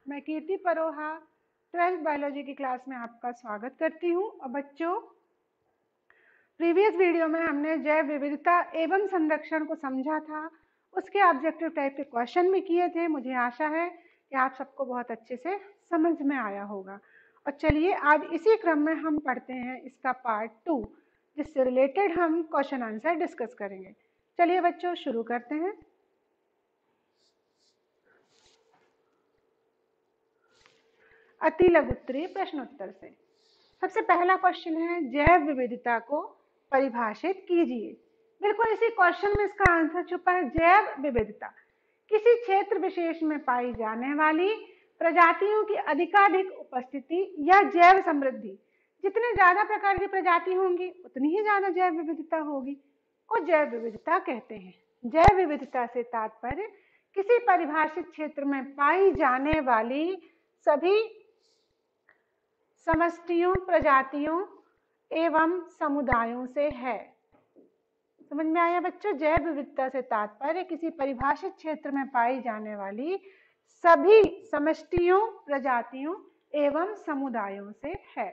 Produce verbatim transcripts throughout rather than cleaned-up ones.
मैं Kirti Paroha twelfth biology की class में आपका स्वागत करती हूँ। और बच्चों, प्रीवियस वीडियो में हमने जैव विविधता एवं संरक्षण को समझा था, उसके ऑब्जेक्टिव टाइप के क्वेश्चन भी किए थे। मुझे आशा है कि आप सबको बहुत अच्छे से समझ में आया होगा। और चलिए आज इसी क्रम में हम पढ़ते हैं इसका पार्ट टू, जिससे रिलेटेड हम क्वेश्चन आंसर डिस्कस करेंगे। चलिए बच्चों शुरू करते हैं। अति लघुत्तरीय प्रश्नोत्तर से सबसे पहला क्वेश्चन है, जैव विविधता को परिभाषित कीजिए। बिल्कुल इसी क्वेश्चन में इसका आंसर छुपा है। जैव विविधता किसी क्षेत्र विशेष में पाई जाने वाली प्रजातियों की अधिकाधिक उपस्थिति या जैव समृद्धि। जितने ज्यादा प्रकार की प्रजाति होंगी उतनी ही ज्यादा जैव विविधता होगी, को जैव विविधता कहते हैं। जैव विविधता से तात्पर्य किसी परिभाषित क्षेत्र में पाई जाने वाली सभी समष्टियों, प्रजातियों एवं समुदायों से है। समझ में आया बच्चों? जैव विविधता से तात्पर्य किसी परिभाषित क्षेत्र में पाई जाने वाली सभी समष्टियों, प्रजातियों एवं समुदायों से है।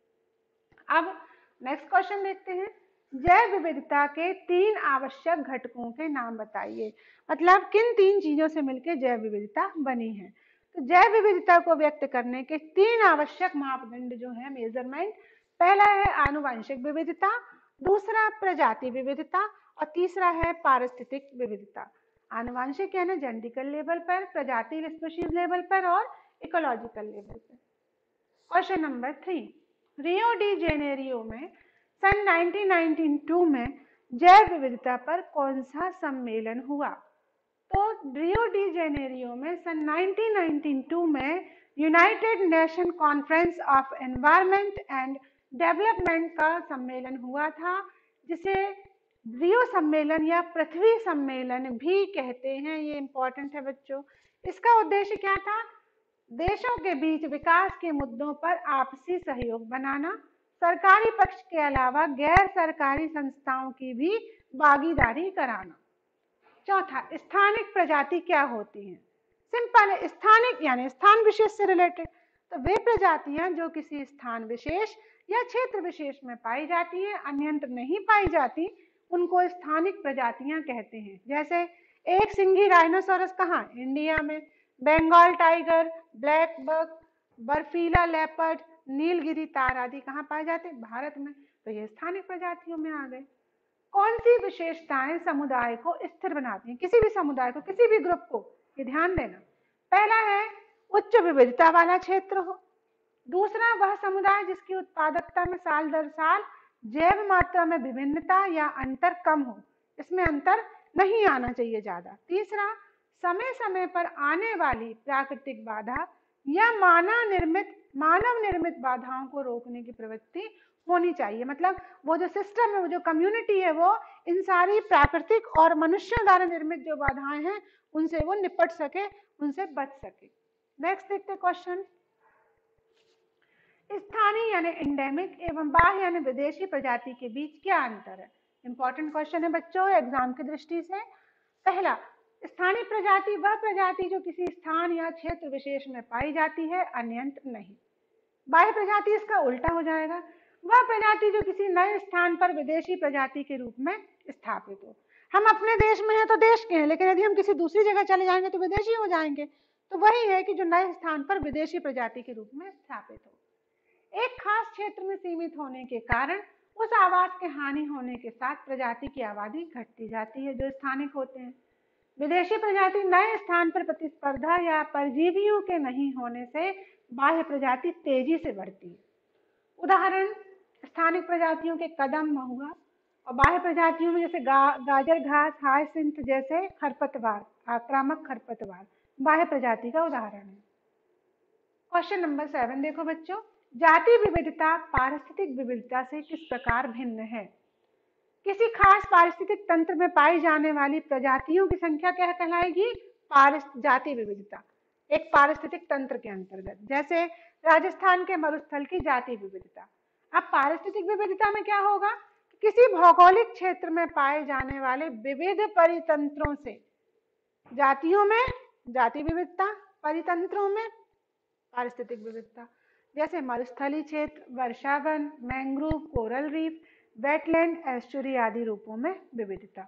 अब नेक्स्ट क्वेश्चन देखते हैं। जैव विविधता के तीन आवश्यक घटकों के नाम बताइए। मतलब किन तीन चीजों से मिलकर जैव विविधता बनी है। तो जैव विविधता को व्यक्त करने के तीन आवश्यक मापदंड जो है, मेजरमेंट, पहला है आनुवंशिक विविधता, दूसरा प्रजाति विविधता और तीसरा है पारिस्थितिक विविधता। आनुवंशिक यानी जेनेटिकल लेवल पर, प्रजाति स्पीशीज लेवल पर और इकोलॉजिकल लेवल पर। Question number three, Rio de Janeiro में सन नाइनटीन नाइंटी टू में जैव विविधता पर कौन सा सम्मेलन हुआ? तो रियो डी जेनेरियो में सन नाइनटीन नाइंटी टू में United Nation conference of environment and development का सम्मेलन हुआ था, जिसे रियो सम्मेलन या पृथ्वी सम्मेलन भी कहते हैं। ये इंपॉर्टेंट है बच्चों। इसका उद्देश्य क्या था? देशों के बीच विकास के मुद्दों पर आपसी सहयोग बनाना, सरकारी पक्ष के अलावा गैर सरकारी संस्थाओं की भी भागीदारी कराना। चौथा, स्थानिक प्रजाति क्या होती हैं? सिंपल है, स्थानिक यानी स्थान विशेष से रिलेटेड। तो वे प्रजातियां जो किसी स्थान विशेष या क्षेत्र विशेष में पाई जाती हैं, अन्यत्र नहीं पाई जाती, उनको स्थानिक प्रजातियां कहते हैं। जैसे एक सिंघी राइनोसोरस कहाँ? इंडिया में। बंगाल टाइगर, ब्लैक बक, बर्फीला लेपर्ड, नीलगिरी तार आदि कहाँ पाए जाते हैं? भारत में। तो ये स्थानिक प्रजातियों में आ गए। कौन सी विशेषताएं समुदाय को स्थिर बनाती हैं? किसी भी समुदाय को, किसी भी ग्रुप को, ये ध्यान देना। पहला है उच्च विविधता वाला क्षेत्र हो। दूसरा, वह समुदाय जिसकी उत्पादकता में साल दर साल जैव मात्रा में विभिन्नता या अंतर कम हो, इसमें अंतर नहीं आना चाहिए ज्यादा। तीसरा, समय समय पर आने वाली प्राकृतिक बाधा या मानव निर्मित मानव निर्मित बाधाओं को रोकने की प्रवृत्ति होनी चाहिए। मतलब वो जो सिस्टम है, वो जो कम्युनिटी है, वो इन सारी प्राकृतिक और मनुष्यों द्वारा निर्मित जो बाधाएं हैं उनसे वो निपट सके, उनसे बच सके। नेक्स्ट देखते क्वेश्चन। स्थानीय यानी एंडेमिक एवं बाह्य यानी विदेशी प्रजाति के बीच क्या अंतर है? इंपॉर्टेंट क्वेश्चन है बच्चों एग्जाम की दृष्टि से। पहला, स्थानीय प्रजाति वह प्रजाति जो किसी स्थान या क्षेत्र विशेष में पाई जाती है, अन्यत्र नहीं। बाह्य प्रजाति इसका उल्टा हो जाएगा, वह प्रजाति जो किसी नए स्थान पर विदेशी प्रजाति के रूप में स्थापित हो। हम अपने देश में हैं तो देश के हैं, लेकिन यदि हम किसी दूसरी जगह चले जाएंगे तो विदेशी हो जाएंगे। तो वही है कि जो नए स्थान पर विदेशी प्रजाति के रूप में स्थापित हो। एक खास क्षेत्र में सीमित होने के कारण उस आवास के हानि होने के साथ प्रजाति की आबादी घटती जाती है, जो स्थानिक होते हैं। विदेशी प्रजाति नए स्थान पर प्रतिस्पर्धा या परजीवियों के नहीं होने से बाह्य प्रजाति तेजी से बढ़ती है। उदाहरण, स्थानिक प्रजातियों के कदम, महुआ, और बाह्य प्रजातियों में जैसे गा, गाजर घास, हायसिंथ जैसे खरपतवार, आक्रामक खरपतवार बाह्य प्रजाति का उदाहरण है। क्वेश्चन नंबर सेवन देखो बच्चों, जाति विविधता पारिस्थितिक विविधता से किस प्रकार भिन्न है? किसी खास पारिस्थितिक तंत्र में पाई जाने वाली प्रजातियों की संख्या क्या कहलाएगी? पारिस्थितिक जाति विविधता, एक पारिस्थितिक तंत्र के अंतर्गत। जैसे राजस्थान के मरुस्थल की जाति विविधता। अब पारिस्थितिक विविधता में क्या होगा? किसी भौगोलिक क्षेत्र में पाए जाने वाले विविध परितंत्रों से, जातियों में जाति विविधता, परितंत्रों में पारिस्थितिक विविधता, जैसे मरुस्थलीय क्षेत्र, वर्षावन, mangrove, coral reef, wetland, estuary आदि रूपों में विविधता।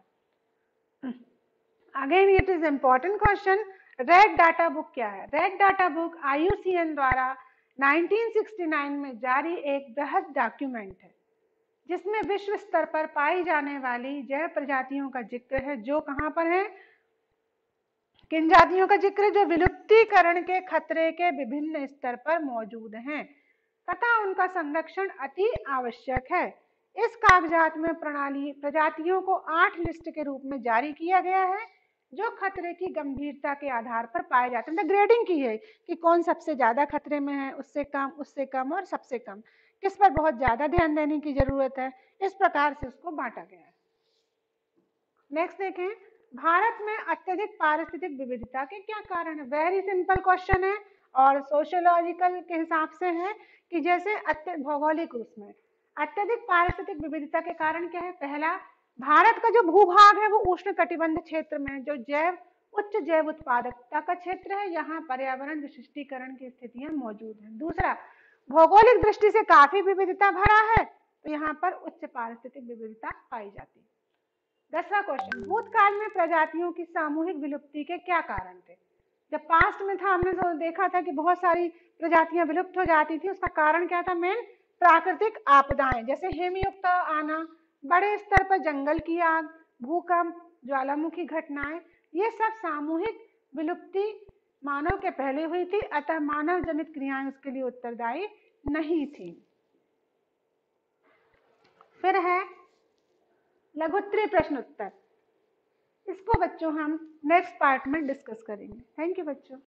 Again it is important question, red data book क्या है? Red data book I U C N द्वारा नाइनटीन सिक्सटी नाइन में जारी एक बृहद डॉक्यूमेंट है जिसमें विश्व स्तर पर पाई जाने वाली जैव प्रजातियों का जिक्र है, जो कहां पर है, किन जातियों का जिक्र, जो विलुप्तीकरण के खतरे के विभिन्न स्तर पर मौजूद हैं तथा उनका संरक्षण अति आवश्यक है। इस कागजात में प्रणाली प्रजातियों को आठ लिस्ट के रूप में जारी किया गया है जो खतरे की गंभीरता के आधार पर पाए जाते हैं। ग्रेडिंग की है कि कौन सबसे ज्यादा खतरे में है, उससे कम, उससे कम और सबसे कम, किस पर बहुत ज्यादा ध्यान देने की जरूरत है, इस प्रकार से उसको बांटा गया है। नेक्स्ट देखें, भारत में अत्यधिक पारिस्थितिक विविधता के क्या कारण है? वेरी सिंपल क्वेश्चन है और सोशियोलॉजिकल के हिसाब से है कि जैसे अत्य भौगोलिक रूप में अत्यधिक पारिस्थितिक विविधता के कारण क्या है? पहला, भारत का जो भूभाग है वो उष्ण कटिबंध क्षेत्र में जो जैव उच्च जैव उत्पादकता का क्षेत्र है, यहाँ पर्यावरण विशिष्टीकरण की स्थितियां मौजूद हैं। दूसरा, भौगोलिक दृष्टि से काफी विविधता भरा है तो यहाँ पर उच्च पारिस्थितिक विविधता पाई जाती है। दसवां क्वेश्चन, भूतकाल में प्रजातियों की सामूहिक विलुप्ति के क्या कारण थे? जब पास्ट में था हमने तो देखा था कि बहुत सारी प्रजातियां विलुप्त हो जाती थी, उसका कारण क्या था? मेन प्राकृतिक आपदाएं, जैसे हिमयुक्त आना, बड़े स्तर पर जंगल की आग, भूकंप, ज्वालामुखी घटनाएं, ये सब सामूहिक विलुप्ति मानव के पहले हुई थी, अतः मानव जनित क्रियाएं उसके लिए उत्तरदायी नहीं थी। फिर है लघुत्तरीय प्रश्न उत्तर, इसको बच्चों हम नेक्स्ट पार्ट में डिस्कस करेंगे। थैंक यू बच्चों।